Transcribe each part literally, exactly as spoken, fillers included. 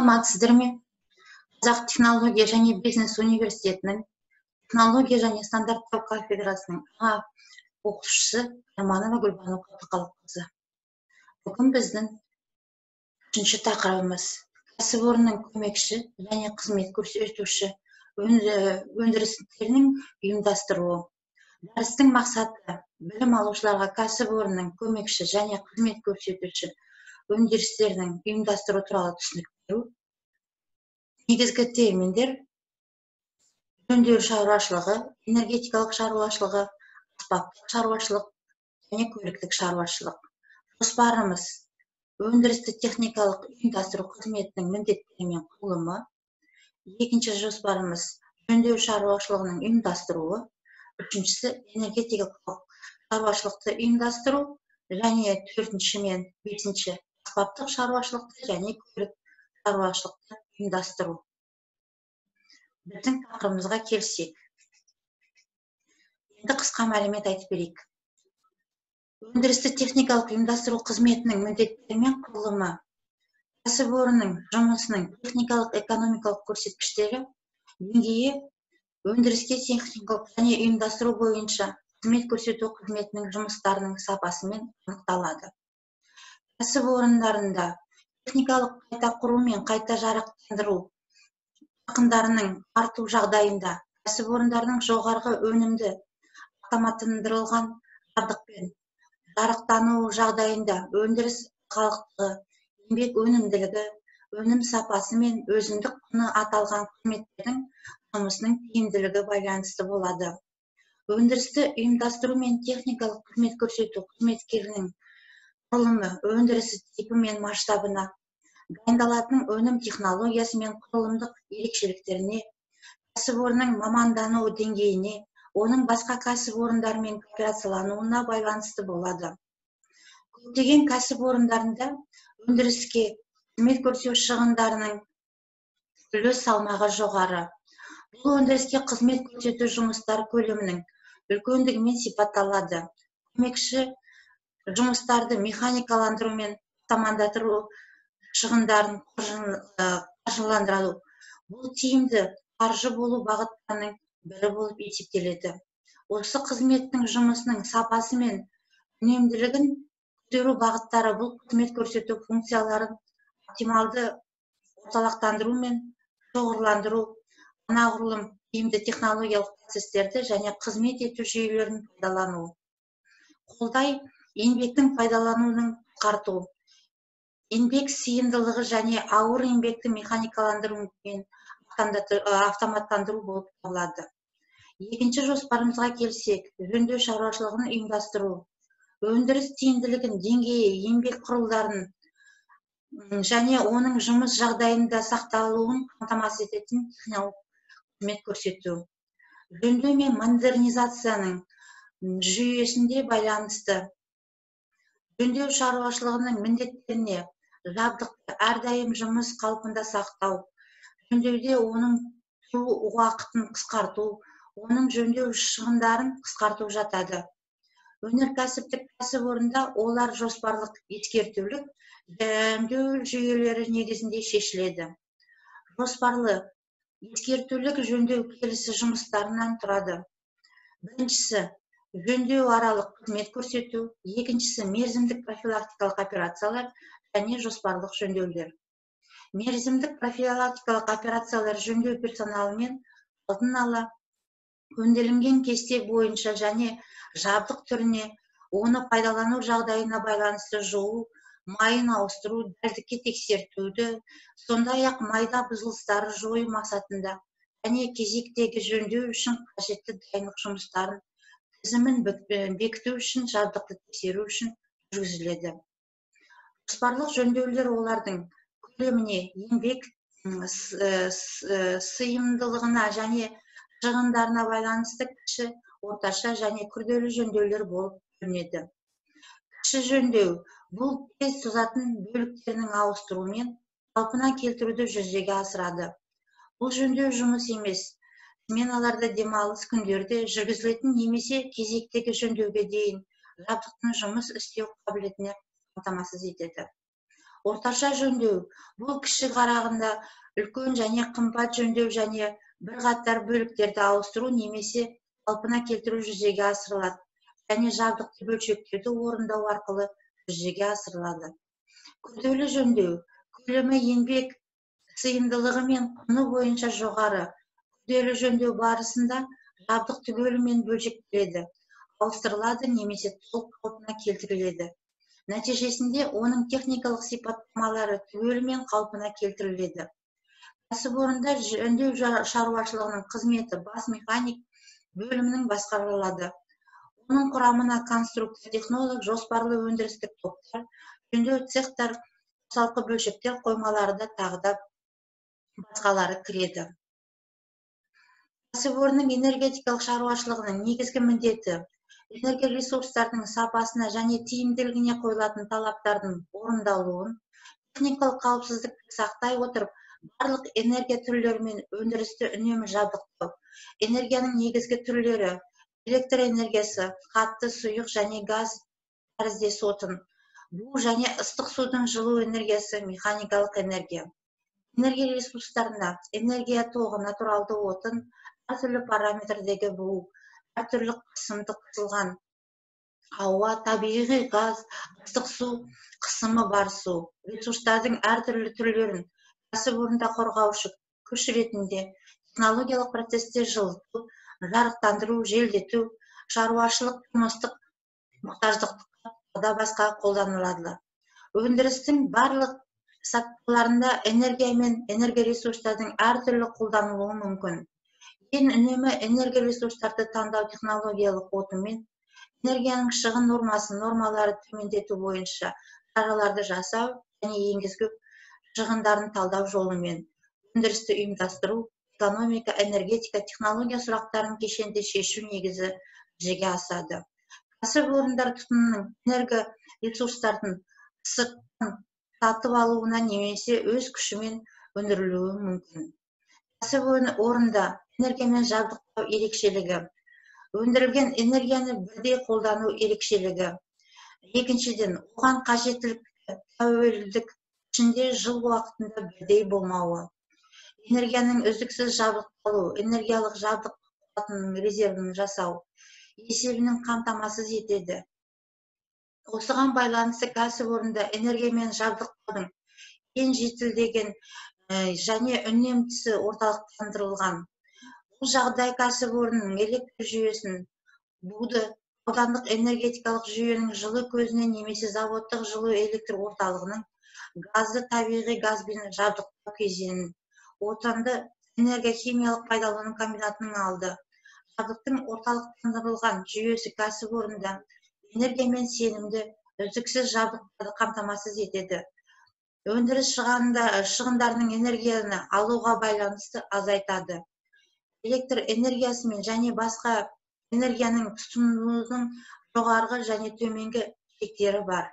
Саламатсыздар ме? Қазақ технология және бизнес университетінің технология және стандарттау кафедрасының аға оқытушысы Романова Гүлбану Қалдықызы. Бүгін біздің үшінші тақырыбымыз кәсіпорынның көмекші және қызмет көрсетуші өндірістерінің ұйымдастыруы. Дәрістің мақсаты білім алушыларға кәсіпорынның көмекші және қызмет көрсетуші өндірістерінің ұйымдастыру туралы түсінік беру. Негізгі терминдер өндіру шаруашылығы, энергетикалық шаруашылығы, аспаптық шаруашылық және көліктік шаруашылық. Жоспарымыз өндірісті техникалық ұйымдастыру қызметінің міндеттері мен құрылымы. Екінші жоспарымыз өндіру шаруашылығының ұйымдастыруы. Үшіншісі энергетикалық шаруашылықты ұйымдастыру және төртінші мен бесінші аспаптық шаруашылықты және көлік шаруашылықты ұйымдастыру. Біздің тақырыбымызға келсек, енді қысқа мәлімет айтып берейік. Өндірісті техникалық ұйымдастыру қызметінің міндеттері мен құрылымы. Кәсіпорынның жұмысының техникалық экономикалық көрсеткіштері, деңгейі, өндіріске техникалық және ұйымдастыру бойынша қызмет көрсету қызметінің жұмыстарының сапасымен анықталады. Кәсіпорындарында техникалық қайта құру мен қайта жарақтандыру шығындарының арту жағдайында кәсіпорындардың жоғарғы өнімді автоматтандырылған жабдықпен жарақтануы жағдайында өндіріс халықтығы, еңбек өнімділігі, өнім сапасы мен өзіндік құны аталған қызметтердің жұмысының тиімділігі байланысты болады. Өндірісті ұйымдастыру мен техникалық қызмет көрсету қызметкерінің құрылымы өндірісі типі мен масштабына, дайындалатын өнім технологиясы мен құрылымдық ерекшеліктеріне, кәсіпорынның мамандану деңгейіне, оның басқа кәсіпорындармен кооперациялануына байланысты болады. Көптеген кәсіпорындарында өндіріске қызмет көрсету шығындарының үлес салмағы жоғары. Бұл өндіріске қызмет көрсету жұмыстар көлемінің үлкендігімен сипатталады. Көмекші жұмыстарды механикаландыру мен автоматтандыру шығындарын қаржыландыру. Бұл тиімді қаржы болу бағыттарының бірі болып есептеледі. Осы қызметтің жұмысының сапасы мен үнемділігін көтеру бағыттары бұл қызмет көрсету функцияларын оптималды орталықтандыру мен шоғырландыру, анағұрлым тиімді технологиялық процестерді және қызмет ету жүйелерін пайдалану. Қолдай еңбектің пайдалануының қысқарту. Еңбек сыйымдылығы және ауыр еңбекті механикаландыру мен автоматтандыру болып табылады. Екінші жоспарымызға келсек, жөндеу шаруашылығын ұйымдастыру. Өндіріс тиімділігін деңгейі, еңбек құралдарын және оның жұмыс жағдайында сақталуын қамтамасыз ететін техникалық қызмет көрсету. Жөндеу мен модернизацияның жүйесінде байланысты. Жөндеу шаруашылығының міндеттеріне жабдықты әрдайым жұмыс қалпында сақтау, жөндеуде оның тұру уақытын қысқарту, оның жөндеу шығындарын қысқарту жатады. Өнеркәсіптік кәсіпорында олар жоспарлық ескертулік жөндеу жүйелері негізінде шешіледі. Жоспарлы ескертулік жөндеу келесі жұмыстарынан тұрады. Біріншісі жөндеу аралық қызмет көрсету, екіншісі мерзімдік профилактикалық операциялар және жоспарлық жөндеулер. Мерзімдік профилактикалық операциялар жөндеу персоналымен алдын ала өңделінген кесте бойынша және жабдық түріне, оны пайдалану жағдайына байланысты жуу, майын ауыстыру, дәлдікке тексертуді, сондай-ақ майда бұзылыстары жою мақсатында және кезектегі жөндеу үшін қажетті дайындық жұмыстарын тізімін бекіту үшін жабдықты тексеру үшін жүргізіледі. Жоспарлық жөндеулер олардың көлеміне, еңбек сыйымдылығына және шығындарына байланысты кіші, орташа және күрделі жөндеулер болып бөлінеді. Кіші жөндеу бұл тез созатын бөліктерінің ауыстыруымен қалпына келтіруді жүзеге асырады. Бұл жөндеу жұмыс емес, сменаларда демалыс күндерде жүргізілетін немесе кезектегі жөндеуге дейін жабдықтың жұмыс істеу қабілетіне қамтамасыз етеді. Орташа жөндеу бул киши караганда үлкөн жана кымбат жөндөө жана бир катар бөлүктөрдү ауыстыруу немесе калпына келтирүү жүзөгө асырылат және жабдыктуу бөлшөктөрдү орундоо аркылуу жүзөгө асырылады. Күрдөөлүү жөндөө көлөмү, эмгек сыйымдылыгы менен куну боюнча жогору. Күрдөөлүү жөндөө барысында жабдык түгөлү менен бөлшектеледі, ауыстырылады немесе толук калпына келтириледі. Нәтижесінде оның техникалық сипаттамалары түгелі мен қалпына келтіріледі. Кәсіпорында жөндеу шаруашылығының қызметі бас механик бөлімінің басқарылады. Оның құрамына конструктор, технолог, жоспарлы өндірістік топтар, жөндеу цехтар, қосалқы бөлшектер қоймалары да тағы да басқалары кіреді. Кәсіпорынның энергетикалық шаруашылығының негізгі міндеті энергия ресурстарының сапасына және тиімділігіне қойылатын талаптардың орындалуын, техникалық қауіпсіздікті сақтай отырып, барлық энергия түрлері мен өндірісті үнемі жабдықтау. Энергияның негізгі түрлері электр энергиясы, қатты, сұйық және газ тәріздес отын, бу және ыстық судың жылу энергиясы, механикалық энергия. Энергия ресурстарына энергия тоғы, натуралды отын, әртүрлі параметрдегі бу, әртүрлі қысымды қысылған ауа, табиғи газ, ыстық су, қысымы бар су, ресурстардың әртүрлі түрлерін кәсіпорында қорғаушы күш ретінде технологиялық процесте жылыту, жарықтандыру, желдету, шаруашылық тұрмыстық мұқтаждыққа да басқа қолданылады. Өндірістің барлық сатыларында энергия мен энергия ресурстардың әртүрлі қолданылуы мүмкін. Ең үнемі энергия ресурстарды таңдау технологиялық отынмен энергияның шығын нормасын нормалары төмендету бойынша шараларды жасау және енгізгі шығындарын талдау жолымен өндірісті ұйымдастыру, экономика, энергетика, технология сұрақтарын кешенді шешу негізі жүзеге асады. Кәсіпорындар тұтынуының энергия ресурстардың сырттан сатып алуына немесе өз күшімен өндірілуі мүмкін. Кәсіпорында энергиямен жабдықтау ерекшелігі, өндірілген энергияны бірдей қолдану ерекшелігі. Екіншіден, оған қажеттілікті тәуелділік ішінде жыл уақытында бірдей болмауы. Энергияның үздіксіз жабдықталу, энергиялық жабдық қуатының резервін жасау есебінің қамтамасыз етеді. Осыған байланысты кәсіпорында энергиямен жабдықтаудың ең жетілдеген және үнемдісі орталықтандырылған. Бұл жағдай кәсіпорынның электр жүйесін, буды, аудандық энергетикалық жүйенің жылу көзіне немесе заводтық жылу электр орталығының газды табиғи газбен жабдықтау кезеңін, отанды энергия-химиялық пайдалану комбинатының алды. Жабдықтың орталықтандырылған жүйесі кәсіпорында энергиямен сенімді, үздіксіз жабдықтауды қамтамасыз етеді. Өндіріс шығындарының энергияны алуға байланысты азайтады. Электр энергиясымен және басқа энергияның тұтынудың жоғарғы және төменгі шектері бар.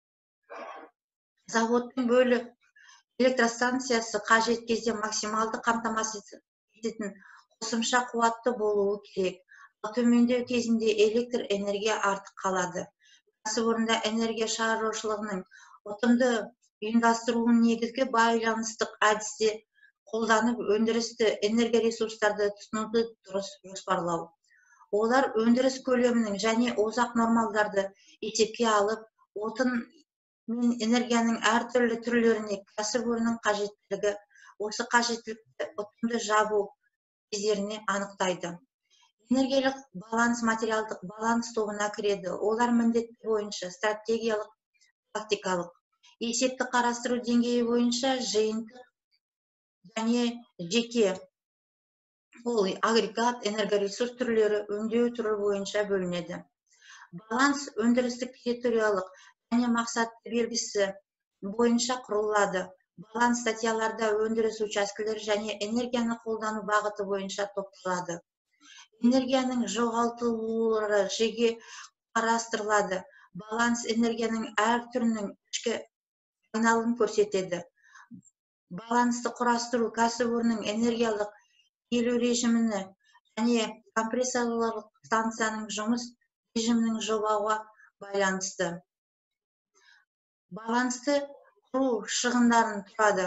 Заводтың бөлік электростанциясы қажет кезде максималды қамтамасыз ететін қосымша қуатты болуы керек. Ал төмендеу кезінде электр энергия артық қалады. Кәсіпорында энергия шаруашылығының ұтымды ұйымдастыруын негізгі байланыстық әдісте қолданып өндірісті энергия ресурстарды тұтынуды дұрыс жоспарлау. Олар өндіріс көлемінің және озақ нормалдарды есепке алып, отын мен энергияның әртүрлі түрлеріне кәсіпорынның қажеттілігі, осы қажеттілікті ұтымды жабу кездеріне анықтайды. Энергиялық баланс материалдық баланс тобына кіреді. Олар міндеті бойынша стратегиялық, тактикалық, есепті қарастыру деңгейі бойынша жиынтық және жеке, ол агрегат, энергоресурс түрлері өңдеу түрі бойынша бөлінеді. Баланс өндірістік территориялық және мақсатты белгісі бойынша құрылады. Баланс статьяларда өндіріс учаскелері және энергияны қолдану бағыты бойынша топталады. Энергияның жоғалтылуы жеке қарастырылады. Баланс энергияның әр түрінің ішкі айналым көрсетеді. Балансты құрастыру кәсіпорынның энергиялық келу режиміне және компрессорлық станцияның жұмыс режимінің жобауға байланысты. Балансты құру шығындарын тұрады.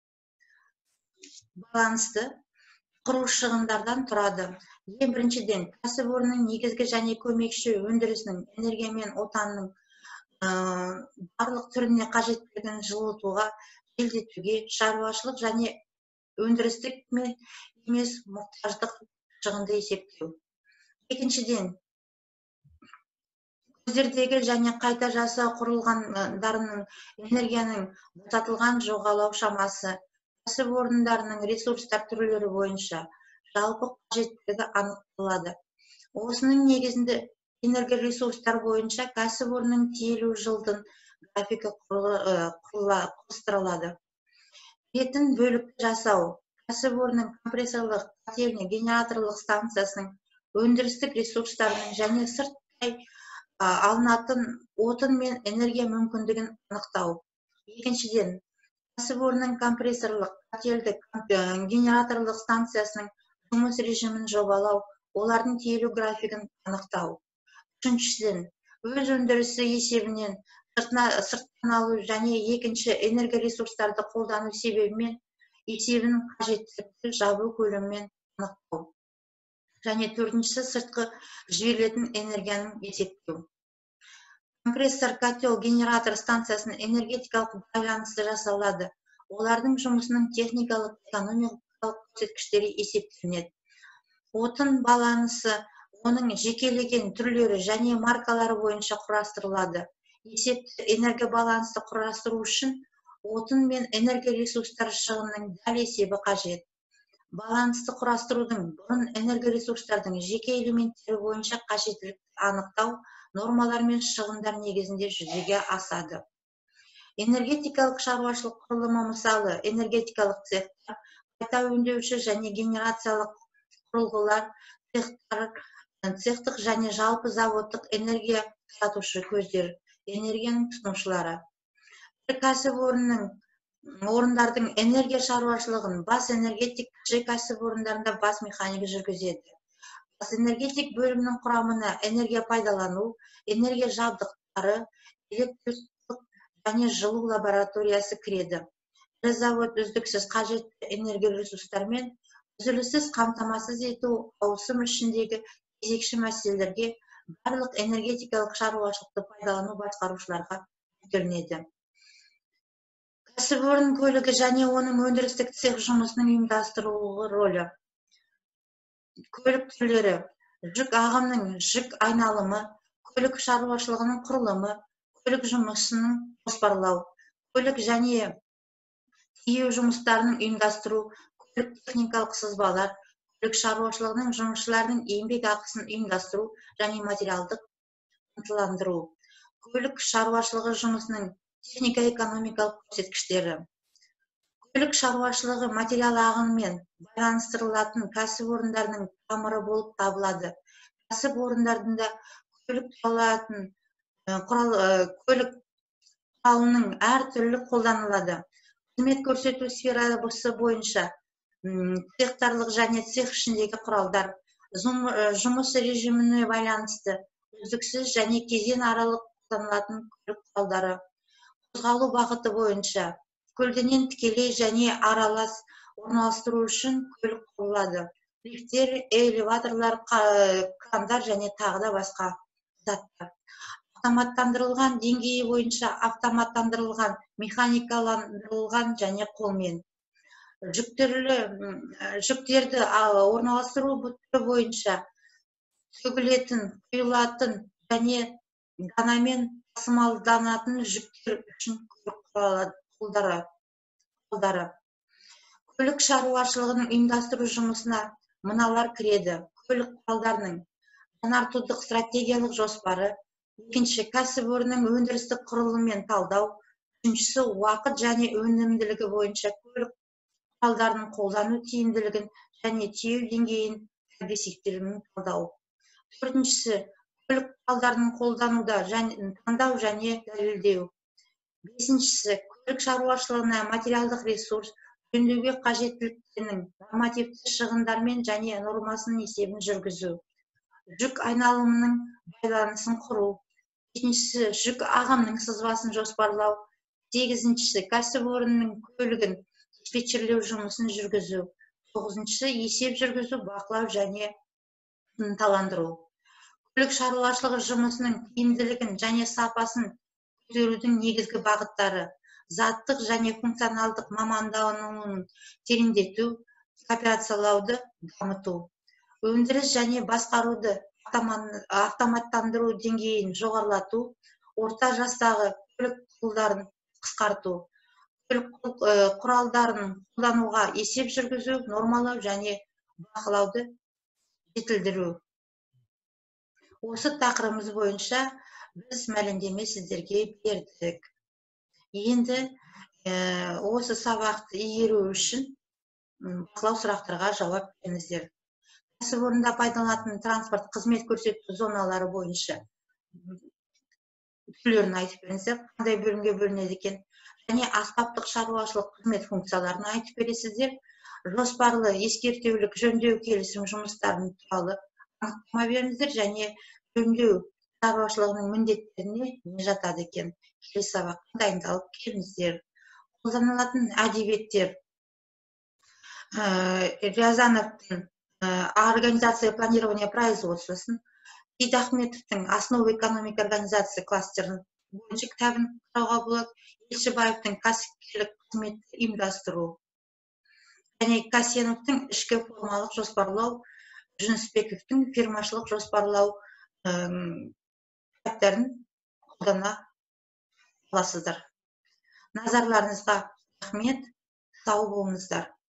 Балансты құру шығындардан тұрады. Ең біріншіден, кәсіпорынның негізгі және көмекші өндірісінің энергия мен отанның барлық түріне қажеттілігін жылытуға, желдетуге, шаруашылық және өндірістік мен емес мұқтаждық шығынды есептеу. Екіншіден, көздердегі және қайта жасау құрылғандарының энергияның босатылған жоғалау шамасы, кәсіпорындарының ресурстар түрлері бойынша жалпы қажеттілігі анықталады. Осының негізінде энергоресурстар бойынша кәсіпорынның тиелу жылдың графикі құрастырылады. Етін бөлікті жасау, кәсіпорынның компрессорлық котельня генераторлық станциясының өндірістік ресурстарының және сырттай алынатын отын мен энергия мүмкіндігін анықтау. Екіншіден, кәсіпорынның компрессорлық котельдік генераторлық станциясының жұмыс режимін жобалау, олардың тиелу графигін анықтау. Үшіншіден, өз өндірісі есебінен сырттан алу және екінші энергоресурстарды қолдану себебімен есебінің қажеттілікті жабу көлемімен анықтау. Және төртіншісі, сыртқы жіберілетін энергияның есептеу. Компрессор котел генератор станциясының энергетикалық байланысы жасалады. Олардың жұмысының техникалық, экономикалық көрсеткіштері есептелінеді. Отын балансы оның жекелеген түрлері және маркалары бойынша құрастырылады. Есепті энергобалансты құрастыру үшін отын мен энергоресурстар шығынының дәл есебі қажет. Балансты құрастырудың бұрын энергоресурстардың жеке элементтері бойынша қажеттілікті анықтау нормалар мен шығындар негізінде жүзеге асады. Энергетикалық шаруашылық құрылымы мысалы энергетикалық цехтар, қайта өңдеуші және генерациялық құрылғылар, цехтар, цехтық және жалпы заводтық энергия таратушы көздер, энергияның тұтынушылары. Бір кәсіпорынның орындардың энергия шаруашылығын бас энергетик, кіші кәсіпорындарында бас механик жүргізеді. Бас энергетик бөлімнің құрамына энергия пайдалану, энергия жабдықтары, электрикалық және жылу лабораториясы кіреді. Ірі завод үздіксіз қажетті энергия ресурстармен үзіліссіз қамтамасыз ету ауысым ішіндегі кезекші мәселелерге барлық энергетикалық шаруашылықты пайдалану басқарушыларға жүктелінеді. Кәсіпорын көлігі және оның өндірістік цех жұмысының ұйымдастырылуы рөлі. Көлік түрлері, жүк ағымының жүк айналымы, көлік шаруашылығының құрылымы, көлік жұмысының жоспарлау, көлік және тиеу жұмыстарының ұйымдастыру, көлік техникалық сызбалар, көлік шаруашылығының жұмысшыларының еңбек ақысын ұйымдастыру және материалдық ынталандыру, көлік шаруашылығы жұмысының технико-экономикалық көрсеткіштері. Көлік шаруашылығы материал ағынымен байланыстырылатын кәсіпорындардың тамыры болып табылады. Кәсіпорындарында көлік құралатын көлік құралының әр түрлі қолданылады. Қызмет көрсету сферасы бойынша цехтарлық және цех ішіндегі құралдар, жұмыс режиміне байланысты үздіксіз және кезең аралық қолданылатын көлік құралдары, қозғалу бағыты бойынша көлденең тікелей және аралас орналастыру үшін көлік құрылады. Лифттер, элеваторлар, крандар және тағы да басқа заттар. Автоматтандырылған деңгейі бойынша автоматтандырылған, механикаландырылған және қолмен. Жүктерді орналастыру түрі бойынша төгілетін, құйылатын және данамен тасымалданатын жүктер үшін көлік құралдары. Көлік шаруашылығының ұйымдастыру жұмысына мыналар кіреді. Көлік құралдарының жаңартудық стратегиялық жоспары, екінші кәсіпорынның өндірістік құрылымын талдау, үшіншісі уақыт және өнімділігі бойынша көлік құралдарының қолдану тиімділігін және тиеу деңгейін прогрессивтілігін талдау. Төртіншісі көлік құралдарының қолдануда таңдау және дәлелдеу. Бесіншісі көлік шаруашылығына материалдық ресурс жөндеуге қажеттіліктерінің нормативті шығындармен және нормасының есебін жүргізу. Жүк айналымының байланысын құру. Жетіншісі жүк ағымының сызбасын жоспарлау. сегизинчisi кәсіпорынның көлігін диспетчерлеу жұмысын жүргізу. тоғызынчысы есеп жүргізу, бақылау және ынталандыру. Көлік шаруашылығы жұмысының тиімділігін және сапасын көтерудің негізгі бағыттары: заттық және функционалдық мамандануын тереңдету, кооперациялауды дамыту, өндіріс және басқаруды автоматтандыру деңгейін жоғарылату, орта жастағы көлік құралдарын қысқарту, көлік құралдарын қолдануға есеп жүргізу, нормалау және бақылауды жетілдіру. Осы тақырыбымыз бойынша біз мәлімдеме сіздерге бердік. Енді осы сабақты игеру үшін бақылау сұрақтарға жауап беріңіздер. Кәсіпорында пайдаланылатын транспорт қызмет көрсету зоналары бойынша түрлерін айтып беріңіздер, қандай бөлімге бөлінеді екен, және аспаптық шаруашылық қызмет функцияларын айтып бересіздер. Жоспарлы ескертеулік жөндеу келісім жұмыстарын туралы анықтама беріңіздер, және жөндеу шаруашылығының міндеттеріне не жатады екен. Келесі сабаққа дайындалып келіңіздер. Қолданылатын әдебиеттер: Рязановтың «Организация планирования производствосын», Сейдахметовтың «Основы экономики организации кластерін» бойынша кітабын қарауға болады. Елшібаевтың «Кәсіпкерлік қызметті ұйымдастыру» және Касеновтың «Ішкі формалық жоспарлау», Жүнісбековтің «Фирмашылық жоспарлау» кітаптарын қолдана аласыздар. Назарларыңызға рахмет, сау болыңыздар.